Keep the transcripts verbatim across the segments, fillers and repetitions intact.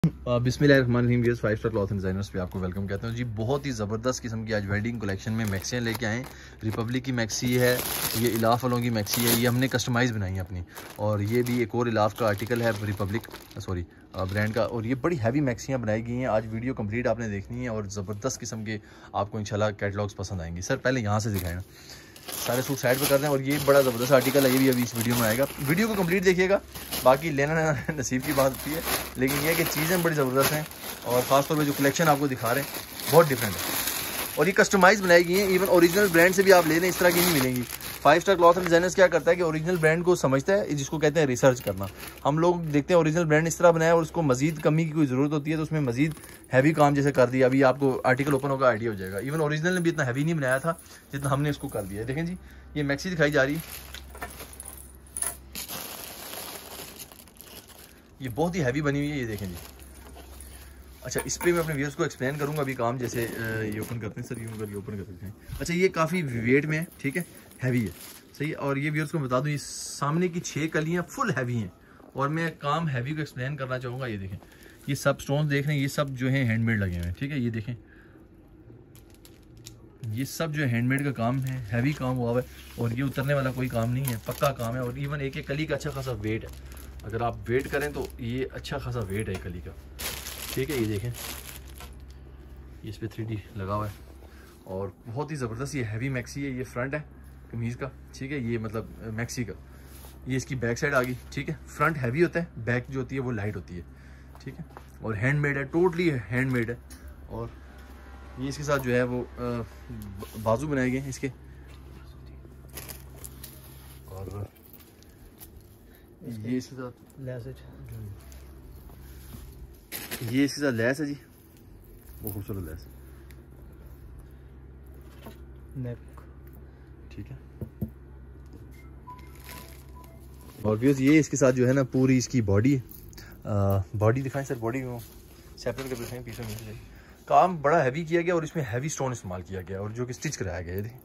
बिस्मिल्लाहिर्रहमानिर्रहीम viewers, five star cloth and designers पे आपको वेलकम कहते हैं जी। बहुत ही ज़बरदस्त किस्म की आज वेडिंग कलेक्शन में मैक्सियाँ लेके आए। रिपब्लिक की मैक्सी है, ये इलाफ वालों की मैक्सी है, ये हमने कस्टमाइज़ बनाई है अपनी। और ये भी एक और इलाफ का आर्टिकल है रिपब्लिक सॉरी ब्रांड का, और ये बड़ी हैवी मैक्सियाँ बनाई गई हैं। आज वीडियो कंप्लीट आपने देखनी है और ज़बरदस्त किस्म के आपको इंशाल्लाह कैटलॉग्स पसंद आएंगे। सर पहले यहाँ से दिखाएँ, सारे सूट साइड पे कर दें। और ये बड़ा ज़बरदस्त आर्टिकल है, ये भी अभी इस वीडियो में आएगा। वीडियो को कंप्लीट देखिएगा, बाकी लेना लेना नसीब की बात होती है, लेकिन ये कि चीज़ें बड़ी ज़बरदस्त हैं और ख़ासतौर पे जो कलेक्शन आपको दिखा रहे हैं बहुत डिफरेंट है और ये कस्टमाइज़ बनाई गई है। इवन ओरिजिनल ब्रांड से भी आप ले लें, इस तरह की नहीं मिलेंगी। Five star cloth and designers क्या करता है कि ओरिजिनल ब्रांड को समझता है, जिसको कहते हैं रिसर्च करना। हम लोग देखते हैं ओरिजिनल ब्रांड इस तरह बनाया और उसको मजीद कमी की कोई ज़रूरत होती है तो उसमें मजीद हैवी काम जैसे कर दिया। अभी आपको आर्टिकल ओपन होगा, आइडिया हो जाएगा। इवन ओरिजिनल ने भी इतना हैवी नहीं बनाया था जितना हमने इसको कर दिया। देखें जी, ये मैक्सी दिखाई जा रही है, ये बहुत ही हैवी बनी हुई है, ये देखें जी। अच्छा, इस पर मैं अपने व्यूअर्स को एक्सप्लेन करूंगा अभी काम जैसे ये ओपन करते हैं सर, यूँ करके ओपन कर सकते हैं। अच्छा, ये काफ़ी वेट में है, ठीक है, हैवी है, सही है। और ये व्यूअर्स को बता दूं, ये सामने की छः कलियाँ फुल हैवी हैं और मैं काम हैवी को एक्सप्लेन करना चाहूँगा। ये देखें, ये सब स्टोन देख रहे हैं, ये सब जो है हैंडमेड लगे हुए हैं, ठीक है। ये देखें, ये सब जो है हैंडमेड का काम है, हैवी काम हुआ है और ये उतरने वाला कोई काम नहीं है, पक्का काम है। और इवन एक एक कली का अच्छा खासा वेट है, अगर आप वेट करें तो ये अच्छा खासा वेट है कली का, ठीक है। ये देखें, ये इस पर थ्री डी लगा हुआ है और बहुत ही ज़बरदस्त ये हैवी मैक्सी है। ये फ्रंट है कमीज़ का, ठीक है, ये मतलब मैक्सी का। ये इसकी बैक साइड आ गई, ठीक है। फ्रंट हैवी होता है, बैक जो होती है वो लाइट होती है, ठीक है। और हैंडमेड है, टोटली हैंडमेड है। और ये इसके साथ जो है वो बाजू बनाए गए हैं इसके, और ये इसके साथ लैस है, ये इसके साथ लैस है जी, बहुत खूबसूरत लैस नेक, ठीक है। और भी ये इसके साथ जो है ना पूरी इसकी बॉडी है। बॉडी दिखाएं सर, बॉडी में सेपरेट कर दिखाएं, पीछे नीचे काम बड़ा हैवी किया गया और इसमें हैवी स्टोन इस्तेमाल किया गया और जो कि स्टिच कराया गया है।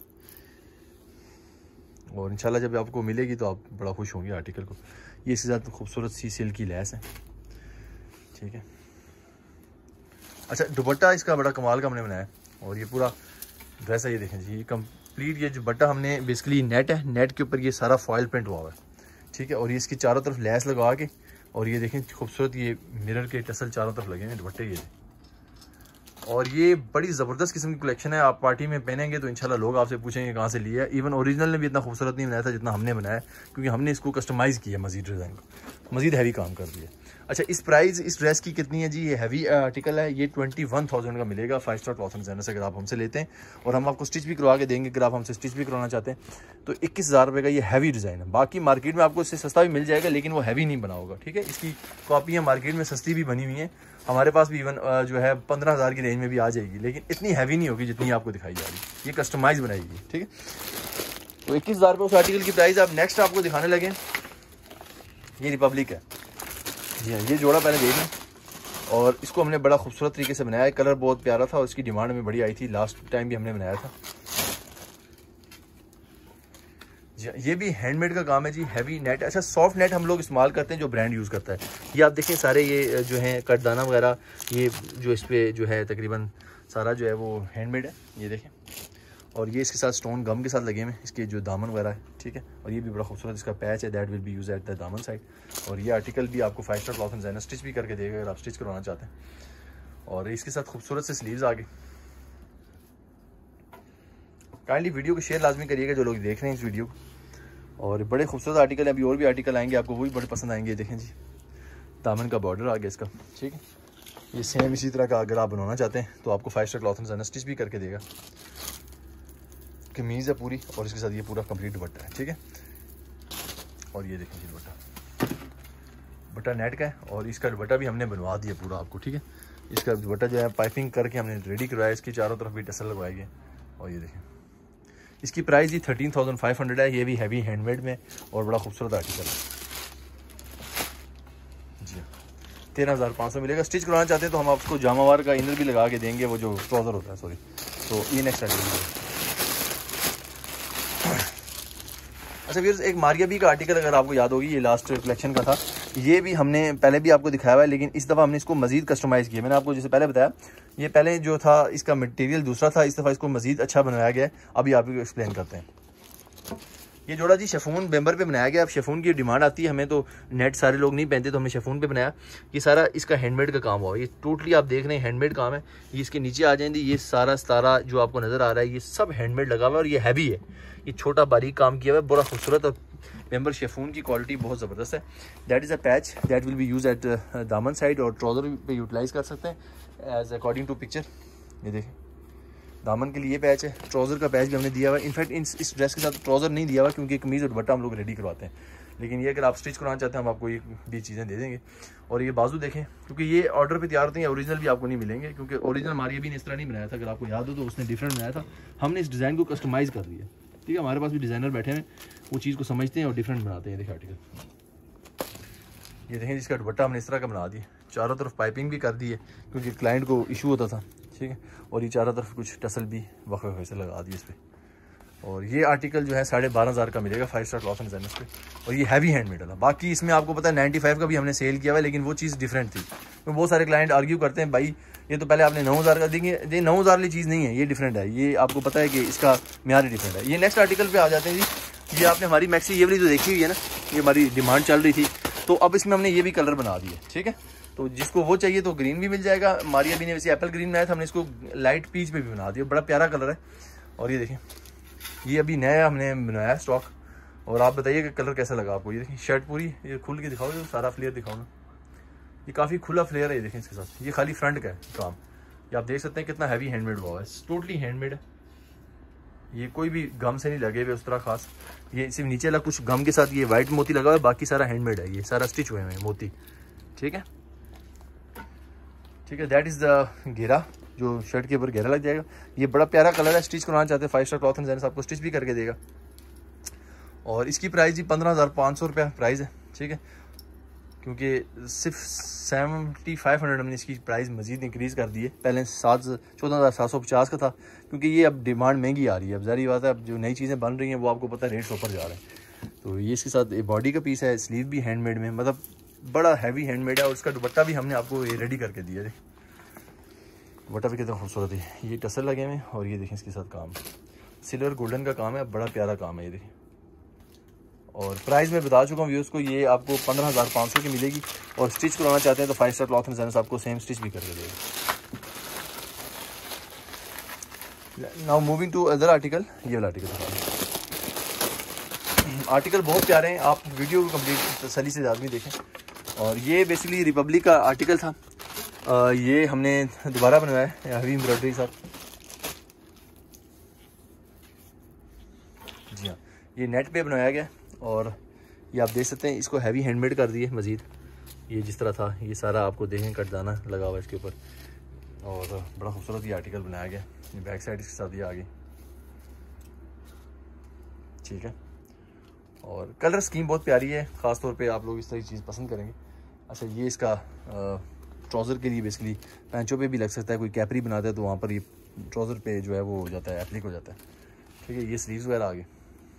और इंशाल्लाह जब आपको मिलेगी तो आप बड़ा खुश होंगे आर्टिकल को। ये इसके साथ खूबसूरत सी सिल्क की लैस है, ठीक है। अच्छा, दुपट्टा इसका बड़ा कमाल का हमने बनाया और ये पूरा ड्रेस है, ये देखें जी, ये कंप्लीट ये जो दुपट्टा हमने बेसिकली नेट है, नेट के ऊपर ये सारा फॉयल प्रिंट हुआ हुआ है, ठीक है। और ये इसकी चारों तरफ लैस लगा के और ये देखें खूबसूरत ये मिरर के टसल चारों तरफ लगे हैं दुपट्टे ये। और ये बड़ी ज़बरदस्त किस्म की कलेक्शन है, आप पार्टी में पहनेंगे तो इंशाल्लाह लोग आपसे पूछेंगे कहाँ से लिया है। इवन ओरिजिनल ने भी इतना खूबसूरत नहीं बनाया था जितना हमने बनाया, क्योंकि हमने इसको कस्टमाइज़ किया, मजीद डिज़ाइन को मजीद हैवी काम कर दिया। अच्छा, इस प्राइस इस ड्रेस की कितनी है जी? ये हैवी आर्टिकल है, ये ट्वेंटी वन थाउजेंड का मिलेगा five star cloth and designer से अगर आप हमसे लेते हैं। और हम आपको स्टिच भी करवा के देंगे, अगर आप हमसे स्टिच भी करवाना चाहते हैं तो इक्कीस हज़ार रुपये का ये हैवी डिज़ाइन है। बाकी मार्केट में आपको इससे सस्ता भी मिल जाएगा, लेकिन वो हैवी नहीं बना होगा, ठीक है। इसकी कॉपियाँ मार्केट में सस्ती भी बनी हुई हैं, हमारे पास भी इवन जो है पंद्रह हज़ार की रेंज में भी आ जाएगी, लेकिन इतनी हैवी नहीं होगी जितनी आपको दिखाई जा रही है। ये कस्टमाइज़ बनाएगी, ठीक है। तो इक्कीस हज़ार रुपये उस आर्टिकल की प्राइस। आप नेक्स्ट आपको दिखाने लगे, ये रिपब्लिक है जी हाँ। ये जोड़ा पहले देख लें, और इसको हमने बड़ा खूबसूरत तरीके से बनाया है, कलर बहुत प्यारा था और इसकी डिमांड में बड़ी आई थी, लास्ट टाइम भी हमने बनाया था जी। ये भी हैंडमेड का काम है जी, हैवी नेट। अच्छा, सॉफ्ट नेट हम लोग इस्तेमाल करते हैं जो ब्रांड यूज़ करता है। ये आप देखें सारे ये जो हैं कटदाना वगैरह, ये जो इस पर जो है तकरीबन सारा जो है वो हैंडमेड है, ये देखें। और ये इसके साथ स्टोन गम के साथ लगे हुए हैं, इसके जो दामन वगैरह है, ठीक है। और ये भी बड़ा खूबसूरत इसका पैच है, that will be use at the दामन साइड। और ये आर्टिकल भी आपको five star cloth and designer stitch भी करके देगा अगर आप स्टिच करवाना चाहते हैं। और इसके साथ खूबसूरत से स्लीव्स आ गए। काइंडली वीडियो को शेयर लाजमी करिएगा जो लोग देख रहे हैं इस वीडियो को। और बड़े खूबसूरत आर्टिकल है, अभी और भी आर्टिकल आएंगे आपको, वो भी बड़े पसंद आएंगे। देखें जी, दामन का बॉर्डर आ गया इसका, ठीक है। ये सेम इसी तरह का अगर आप बनवाना चाहते हैं तो आपको five star cloth and designer stitch भी करके देगा। कमीज़ है पूरी और इसके साथ ये पूरा कंप्लीट दुपट्टा है, ठीक है। और ये देखें जी दुपट्टा, दुपट्टा नेट का है और इसका दुपट्टा भी हमने बनवा दिया पूरा आपको, ठीक है। इसका दुपट्टा जो है पाइपिंग करके हमने रेडी करवाया, इसकी चारों तरफ भी टसल लगवाए गए। और ये देखें, इसकी प्राइस ही थर्टीन थाउजेंड फाइव हंड्रेड है। ये भी हैवी हैंडमेड में और बड़ा खूबसूरत आर्टिकल है जी। तेरह हज़ार पाँच सौ मिलेगा। स्टिच करवाना चाहते हैं तो हम आपको जामावार का इनर भी लगा के देंगे, वो जो ट्राउज़र होता है, सॉरी। तो ये नेक्स्ट आर्टिकल। अच्छा व्यूअर्स, एक मारिया बी का आर्टिकल अगर आपको याद होगी, ये लास्ट कलेक्शन का था, ये भी हमने पहले भी आपको दिखाया हुआ है, लेकिन इस दफ़ा हमने इसको मज़ीद कस्टमाइज़ किया। मैंने आपको जैसे पहले बताया, ये पहले जो था इसका मटेरियल दूसरा था, इस दफ़ा इसको मज़ीद अच्छा बनाया गया है। अभी आप एक्सप्लेन करते हैं। ये जोड़ा जी शेफून बेम्बर पे बनाया गया। अब शेफून की डिमांड आती है हमें, तो नेट सारे लोग नहीं पहनते, तो हमने शेफून पे बनाया। ये सारा इसका हैंडमेड का काम हुआ है, ये टोटली आप देख रहे हैं हैंडमेड काम है। ये इसके नीचे आ जाएंगे, ये सारा सतारा जो आपको नज़र आ रहा है ये सब हैंडमेड लगा हुआ है और ये हैवी है, ये छोटा बारीक काम किया हुआ है, बड़ा खूबसूरत। और बेम्बर शेफून की क्वालिटी बहुत ज़बरदस्त है। That is a patch that will be use at दामन साइड और ट्राउज़र पे यूटिलाइज़ कर सकते हैं एज अकॉर्डिंग टू पिक्चर। ये देखें, दामन के लिए पैच है, ट्राउज़र का पैच भी हमने दिया हुआ है। इनफैक्ट इस ड्रेस के साथ ट्राउज़र नहीं दिया हुआ क्योंकि कमीज़ और दुपट्टा हम लोग रेडी करवाते हैं, लेकिन ये अगर आप स्टिच कराना चाहते हैं हम आपको ये भी चीज़ें दे देंगे। और ये बाजू देखें, क्योंकि ये ऑर्डर पे तैयार होते हैं, ओरिजिनल भी आपको नहीं मिलेंगे, क्योंकि ओरिजिनल हमारी भी ने इस तरह नहीं बनाया था। अगर आपको याद हो तो उसने डिफरेंट बनाया था, हमने इस डिज़ाइन को कस्टमाइज़ कर दिया। ठीक है, हमारे पास भी डिज़ाइनर बैठे हैं, वो चीज़ को समझते हैं और डिफरेंट बनाते हैं। देखिए आर्टिकल ये देखें, जिसका दुपट्टा हमने इस तरह का बना दिया, चारों तरफ पाइपिंग भी कर दी है क्योंकि क्लाइंट को इशू होता था। ठीक है, और ये चारों तरफ कुछ टसल भी वक्फ वक्फ से लगा दी इस पर। और ये आर्टिकल जो है साढ़े बारह हज़ार का मिलेगा five star cloth and designers पे, और ये हैवी हैंडमेड वाला। बाकी इसमें आपको पता है नाइन्टी फाइव का भी हमने सेल किया हुआ है, लेकिन वो चीज़ डिफरेंट थी। तो बहुत सारे क्लाइंट आर्ग्यू करते हैं, भाई ये तो पहले आपने नौ हज़ार का देंगे, ये नौ हज़ार वाली चीज़ नहीं है, ये डिफरेंट है। ये आपको पता है कि इसका म्यार डिफरेंट है। ये नेक्स्ट आर्टिकल पे आ जाते हैं जी। ये आपने हमारी मैक्सी ये वाली जो देखी हुई है ना, ये हमारी डिमांड चल रही थी, तो अब इसमें हमने ये भी कलर बना दिए। ठीक है, तो जिसको वो चाहिए तो ग्रीन भी मिल जाएगा। मारिया भी ने वैसे एप्पल ग्रीन बनाया था, हमने इसको लाइट पीच पे भी बना दिया, बड़ा प्यारा कलर है। और ये देखें, ये अभी नया हमने बनाया स्टॉक। और आप बताइए कि कलर कैसा लगा आपको। ये देखिए शर्ट पूरी ये खुल के दिखाओ, सारा फ्लेयर दिखाओ ना, ये काफ़ी खुला फ्लेयर है। ये देखें इसके साथ, ये खाली फ्रंट का है काम। ये आप देख सकते हैं कितना हैवी हैंडमेड हुआ है, टोटली हैंडमेड है। ये कोई भी गम से नहीं लगे हुए उस तरह खास, ये सिर्फ नीचे वाला कुछ गम के साथ ये वाइट मोती लगा हुआ है, बाकी सारा हैंडमेड है, ये सारा स्टिच हुए हैं मोती। ठीक है, ठीक है, दैट इज़ द घेरा, जो शर्ट के ऊपर घेरा लग जाएगा। ये बड़ा प्यारा कलर है, स्टिच कराना चाहते हैं five star cloth and designers आपको स्टिच भी करके देगा। और इसकी प्राइस जी पंद्रह हज़ार पाँच सौ रुपया प्राइस है। ठीक है, क्योंकि सिर्फ सेवेंटी फाइव हंड्रेड हमने इसकी प्राइस मज़ीद इंक्रीज़ कर दी है। पहले सात चौदह हज़ार सात सौ पचास का था, क्योंकि ये अब डिमांड महंगी आ रही है। अब ज़ाहिर बात है, अब जो नई चीज़ें बन रही हैं वो आपको पता है रेट्स ऊपर जा रहे हैं। तो ये इसके साथ बॉडी का पीस है, स्लीव भी हैंडमेड में, मतलब बड़ा हैवी हैंडमेड है। और इसका दुपट्टा भी हमने आपको ये रेडी करके दिया है। दुपट्टा भी कितना खूबसूरत है, ये टसल लगे हुए। और ये देखें इसके साथ काम सिल्वर गोल्डन का काम है, बड़ा प्यारा काम है ये देखें। और प्राइस मैं बता चुका हूँ व्यूअर्स को, ये आपको पंद्रह हज़ार पाँच सौ की मिलेगी। और स्टिच करवाना चाहते हैं तो five star cloth and designers आपको सेम स्टिच भी करके देगा। Now moving to other article, ये वाला आर्टिकल आर्टिकल बहुत प्यारे हैं, आप वीडियो को कंप्लीट तसल्ली से आदमी देखें। और ये बेसिकली रिपब्लिक का आर्टिकल था, आ, ये हमने दोबारा बनवाया है हैवी एम्ब्रॉयडरी साथ। जी हाँ, ये नेट पे बनाया गया और ये आप देख सकते हैं, इसको हैवी हैंडमेड कर दिए मज़ीद। ये जिस तरह था ये सारा आपको देखें कटदाना लगा हुआ है इसके ऊपर, और बड़ा खूबसूरत ये आर्टिकल बनाया गया। ये बैक साइड इसके साथ ये आ गई। ठीक है, और कलर स्कीम बहुत प्यारी है, ख़ास तौर पे आप लोग इस तरह की चीज़ पसंद करेंगे। अच्छा, ये इसका ट्राउज़र के लिए बेसिकली पैंचों पे भी लग सकता है, कोई कैपरी बनाता है तो वहाँ पर ये ट्राउज़र पे जो है वो हो जाता है, एप्लिक हो जाता है। ठीक है, ये स्लीव्स वगैरह आ गए।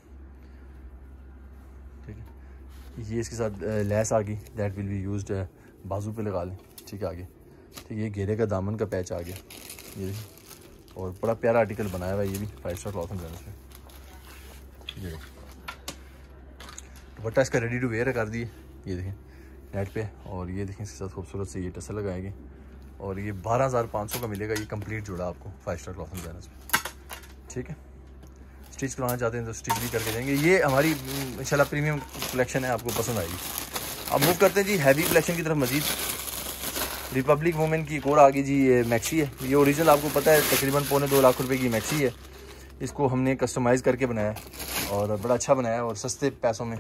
ठीक है, ये इसके साथ लेस आ गई, दैट विल बी यूज्ड बाजू पे लगा लें। ठीक है, आगे ठीक है, ये घेरे का दामन का पैच आ गया ये, और बड़ा प्यारा आर्टिकल बनाया हुआ है ये भी five star cloth and designers पे। ये दुपट्टा इसका रेडी टू वेयर कर दिए, ये देखें नेट पे। और ये देखें इसके साथ खूबसूरत से ये टसल लगाएंगे। और ये बारह हज़ार पाँच सौ का मिलेगा, ये कंप्लीट जुड़ा आपको five star cloth and designers पे। ठीक है, स्टिच करवाना चाहते हैं तो स्टिच भी करके देंगे। ये हमारी इंशाल्लाह प्रीमियम कलेक्शन है, आपको पसंद आएगी। अब मूव करते हैं जी हैवी कलेक्शन की तरफ मजीद। रिपब्लिक वुमेन की एक और आगे जी, ये मैक्सी है। ये ओरिजिनल आपको पता है तकरीबन पौने दो लाख रुपए की मैक्सी है। इसको हमने कस्टमाइज़ करके बनाया और बड़ा अच्छा बनाया और सस्ते पैसों में।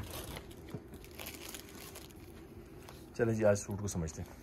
चलें जी, आज सूट को समझते हैं।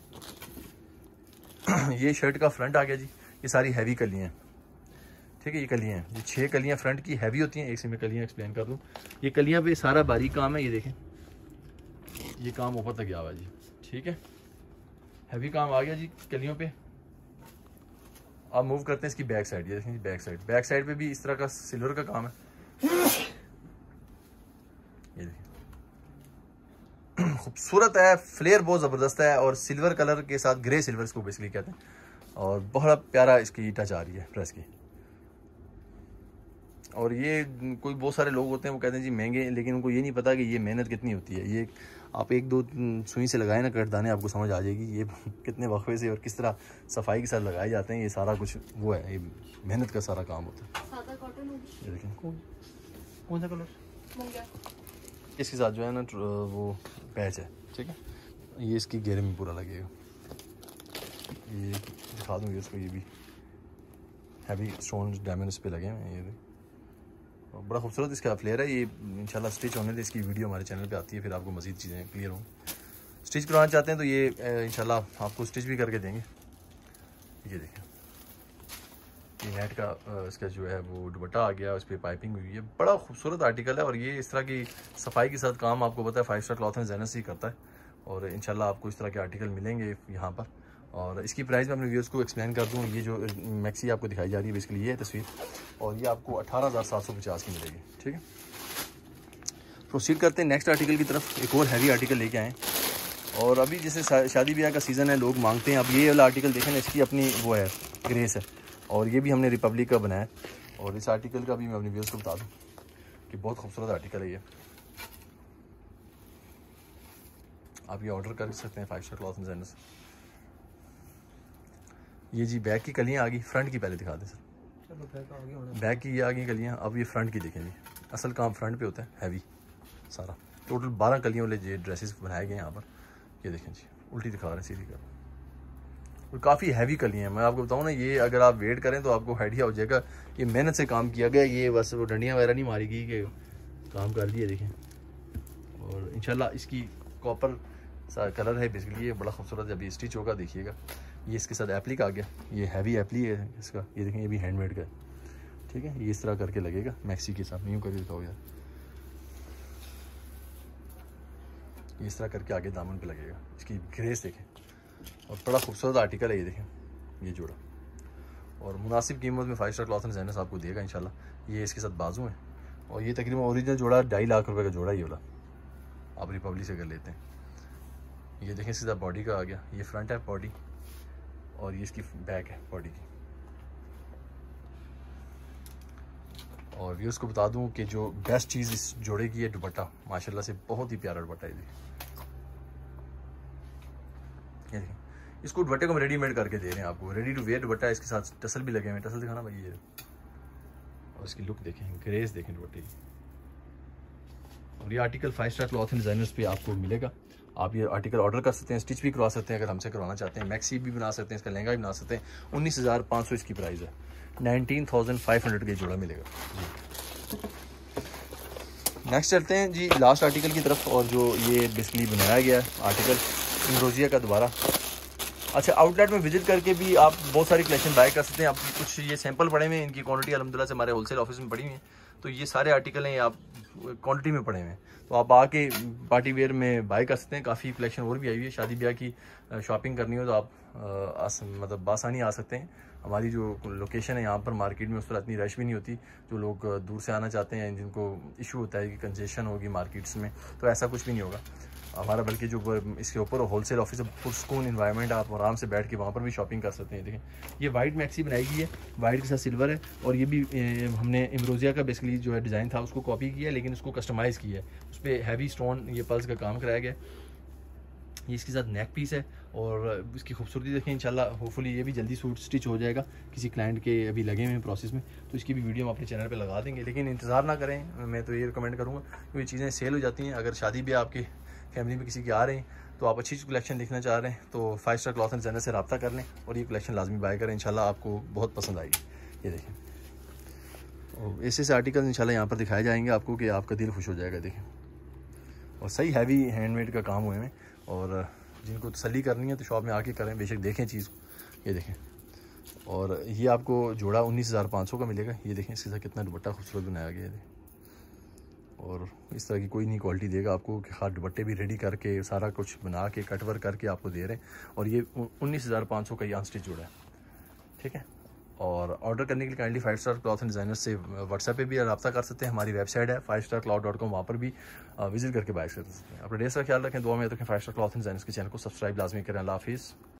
ये शर्ट का फ्रंट आ गया जी, ये सारी हैवी कलियाँ हैं। ठीक है, ये कलियाँ हैं, ये छः कलियाँ फ्रंट की हैवी होती हैं। एक से मैं कलियाँ एक्सप्लेन कर दूँ। ये कलियाँ पे सारा बारीक काम है, ये देखें, ये काम ऊपर तक गया हुआ जी। ठीक है, हैवी काम आ गया जी कलियों पे। अब मूव करते हैं इसकी बैक साइड। ये देखें बैक साइड, बैक साइड पे भी इस तरह का सिल्वर का काम है। ये देखिए खूबसूरत है, फ्लेयर बहुत ज़बरदस्त है और सिल्वर कलर के साथ ग्रे सिल्वर इसको बेसिकली कहते हैं और बहुत प्यारा इसकी टच आ रही है प्रेस की। और ये कोई बहुत सारे लोग होते हैं वो कहते हैं जी महंगे, लेकिन उनको ये नहीं पता कि ये मेहनत कितनी होती है। ये आप एक दो सुई से लगाए ना कटदाने, आपको समझ आ जाएगी ये कितने वक्फे से और किस तरह सफाई के साथ लगाए जाते हैं। ये सारा कुछ वो है, ये मेहनत का सारा काम होता है। सादा कॉटन होगी। ये देखें कौन कौन सा कलर मंगा, इसके साथ जो है ना वो पैच है, ठीक है। ये इसकी घेरे में पूरा लगेगा। ये दिखा दूँगी इसको, ये भी हैवी स्टोन डायमंड इस पे लगे हैं। ये बड़ा खूबसूरत इसका फ्लेयर है। ये इंशाल्लाह स्टिच होने दे, इसकी वीडियो हमारे चैनल पे आती है, फिर आपको मज़ीद चीज़ें क्लियर हों। स्टिच करवाना चाहते हैं तो ये इंशाल्लाह आपको स्टिच भी करके देंगे। ये देखें, ये नेट का इसका जो है वो दुपट्टा आ गया, उस पर पाइपिंग हुई है। बड़ा खूबसूरत आर्टिकल है और ये इस तरह की सफाई के साथ काम आपको पता है five star cloth and designers ही करता है और इंशाल्लाह आपको इस तरह के आर्टिकल मिलेंगे यहाँ पर। और इसकी प्राइस मैं अपने व्यूअर्स को एक्सप्लेन कर दूँ। ये जो मैक्सी आपको दिखाई जा रही है बेसिकली ये है तस्वीर, और ये आपको अठारह हज़ार सात सौ पचास की मिलेगी, ठीक है। प्रोसीड करते हैं नेक्स्ट आर्टिकल की तरफ। एक और हैवी आर्टिकल लेके आएँ और अभी जैसे शादी ब्याह का सीज़न है, लोग मांगते हैं। अब ये वाला आर्टिकल देखें ना, इसकी अपनी वो है ग्रेस है और ये भी हमने रिपब्लिक का बनाया और इस आर्टिकल का भी मैं अपने व्यूअर्स को बता दूँ कि बहुत खूबसूरत आर्टिकल है ये। आप ये ऑर्डर कर सकते हैं five star cloth and designers. ये जी बैक की कलियाँ आ गई, फ्रंट की पहले दिखा दें सर। चलो बैक आ गई, बैक की ये आ गई कलियाँ। अब ये फ्रंट की देखें जी, असल काम फ्रंट पे होता है, हैवी सारा। टोटल बारह कलियों वाले ये ड्रेसेस बनाए गए यहाँ पर। ये देखें जी, उल्टी दिखा रहे हैं, सीधी कर, और काफ़ी हैवी कलियाँ हैं। मैं आपको बताऊँ ना, ये अगर आप वेट करें तो आपको आइडिया हो जाएगा ये मेहनत से काम किया गया। ये बस वो डंडियाँ वगैरह नहीं मारी गई कि काम कर दिए, देखें। और इंशाल्लाह इसकी कॉपर सा कलर है बेसिकली, ये बड़ा खूबसूरत जब ये स्टिच होगा देखिएगा। ये इसके साथ एप्लिक आ गया, ये हैवी एप्ली है इसका। ये देखें, ये भी हैंडमेड का है, ठीक है। ये इस तरह करके लगेगा मैक्सी के साथ। यूँ करके दिखाओ यार, ये इस तरह करके आगे दामन पे लगेगा। इसकी ग्रेस देखें और बड़ा खूबसूरत आर्टिकल है ये देखें, ये जोड़ा। और मुनासिब कीमत में five star cloth and designers आपको देगा इंशाल्लाह। ये इसके साथ बाजू है और ये तकरीबन ओरिजिनल जोड़ा ढाई लाख रुपए का जोड़ा ये वाला, आप रिपब्लिक से कर लेते हैं। ये देखें सीधा बॉडी का आ गया, ये फ्रंट है बॉडी और ये इसकी बैक है बॉडी की। और ये उसको बता दूं कि जो बेस्ट चीज़ इस जोड़े की है दुपट्टा, माशाल्लाह से बहुत ही प्यारा दुपट्टा है। ये देखें, इसको दुपट्टे को हम रेडीमेड करके दे रहे हैं आपको, रेडी टू वेयर दुपट्टा है। इसके साथ टसल भी लगे हुए हैं, टसल दिखाना भाई ये। और इसकी लुक देखें, ग्रेस देखें दुपट्टे की। और ये article five star cloth and designers पे आपको मिलेगा। आप ये आर्टिकल ऑर्डर कर सकते हैं, स्टिच भी करवा सकते हैं अगर हमसे करवाना चाहते हैं। मैक्सी भी बना सकते हैं, इसका लहंगा भी बना सकते हैं। उन्नीस हज़ार पाँच सौ इसकी प्राइस है, नाइनटीन थाउजेंड फाइव हंड्रेड का जोड़ा मिलेगा जी। नेक्स्ट चलते हैं जी लास्ट आर्टिकल की तरफ, और जो ये बेसिकली बनाया गया है आर्टिकल इम्ब्रोजिया का दोबारा। अच्छा, आउटलेट में विजिट करके भी आप बहुत सारी कलेक्शन बाय कर सकते हैं। आप कुछ ये सैंपल पड़े हुए हैं, इनकी क्वांटिटी अलहमदिल्ला से हमारे होलसेल ऑफिस में पड़ी हुई है, तो ये सारे आर्टिकल हैं आप क्वांटिटी में पड़े हुए हैं, तो आप आके पार्टी वेयर में बाय कर सकते हैं। काफ़ी कलेक्शन और भी आई हुई है, शादी ब्याह की शॉपिंग करनी हो तो आप आस, मतलब बासानी आ सकते हैं। हमारी जो लोकेशन है यहाँ पर मार्केट में उस तरह इतनी रश भी नहीं होती। जो लोग दूर से आना चाहते हैं, जिनको इशू होता है कि कंजेशन होगी मार्केट्स में, तो ऐसा कुछ भी नहीं होगा हमारा, बल्कि जो इसके ऊपर होलसेल ऑफिस है, पुरस्कून इन्वायरमेंट, आप आराम से बैठ के वहाँ पर भी शॉपिंग कर सकते हैं। देखें, ये वाइट मैक्सी बनाई गई है, वाइट के साथ सिल्वर है, और ये भी ए, हमने इम्ब्रोजिया का बेसिकली जो है डिज़ाइन था उसको कॉपी किया है, लेकिन उसको कस्टमाइज़ किया है। उस पर हैवी स्टोन ये पल्स का काम कराया गया। ये इसके साथ नेक पीस है और इसकी खूबसूरती देखें। इंशाल्लाह होपफुली ये भी जल्दी सूट स्टिच हो जाएगा, किसी क्लाइंट के अभी लगे हुए हैं प्रोसेस में, तो इसकी भी वीडियो हम अपने चैनल पे लगा देंगे। लेकिन इंतज़ार ना करें, मैं तो ये रिकमेंड करूँगा, क्योंकि चीज़ें सेल हो जाती हैं। अगर शादी ब्याह आपकी फैमिली में किसी की आ रहे हैं, तो आप अच्छी कलेक्शन देखना चाह रहे हैं, तो five star cloth and designer से रब्ता कर लें और ये कलेक्शन लाजमी बाय करें। इंशाल्लाह आपको बहुत पसंद आएगी। ये देखें, और ऐसे ऐसे आर्टिकल इंशाल्लाह यहाँ पर दिखाए जाएंगे आपको कि आपका दिल खुश हो जाएगा। देखें, और सही हैवी हैंडमेड का काम हुए हैं, और जिनको तसल्ली करनी है तो शॉप में आके करें, बेशक देखें चीज़ को। ये देखें, और ये आपको जोड़ा उन्नीस हज़ार पाँच सौ का मिलेगा। ये देखें, इसके साथ कितना दुपट्टा खूबसूरत बनाया गया है, और इस तरह की कोई नहीं क्वालिटी देगा आपको कि खास दुपट्टे भी रेडी करके सारा कुछ बना के कटवर करके आपको दे रहे हैं। और ये उन्नीस हज़ार पाँच सौ का ये अनस्टिच जोड़ा है, ठीक है। और ऑर्डर करने के लिए kindly five star cloth and designer से व्हाट्सएप पे भी रब्ता कर सकते हैं। हमारी वेबसाइट है five star cloth dot com, वहाँ पर भी विजिट करके बाय कर सकते हैं। अपने ड्रेस का ख्याल रखें, दुआ में रखें। Five star cloth and designers के चैनल को सब्सक्राइब लाजमी करें। अल्लाह हाफिज़।